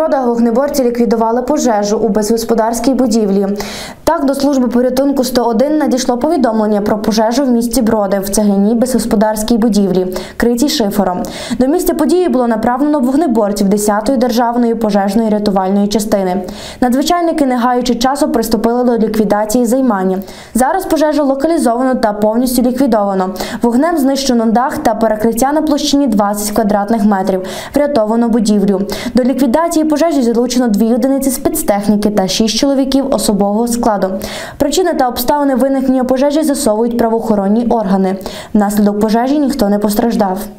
Бродах вогнеборці ліквідували пожежу у безгосподарській будівлі. Так, до служби порятунку 101 надійшло повідомлення про пожежу в місті Броди в цегляній безгосподарській будівлі, критій шифером. До місця події було направлено вогнеборців 10-ї державної пожежної рятувальної частини. Надзвичайники, не гаючи часу, приступили до ліквідації займання. Зараз пожежу локалізовано та повністю ліквідовано. Вогнем знищено дах та перекриття на площині 20 квадратних метрів. Врятовано будівлю. До ліквідації пожежі залучено 2 одиниці спецтехніки та 6 чоловіків особового складу. Причини та обставини виникнення пожежі з'ясовують правоохоронні органи. Внаслідок пожежі ніхто не постраждав.